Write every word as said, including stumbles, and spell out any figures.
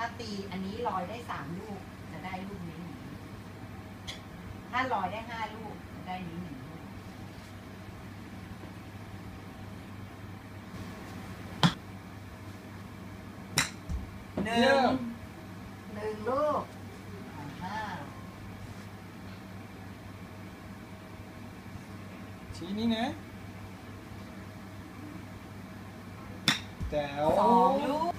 ถ้าตีอันนี้ลอยได้สามลูกจะได้ลูกนี้หนึ่งถ้าลอยได้ห้าลูกจะได้นี้หนึ่งลูกหนึ่งหนึ่งลูกห้าชี้นี้นะแจ๋วสองลูก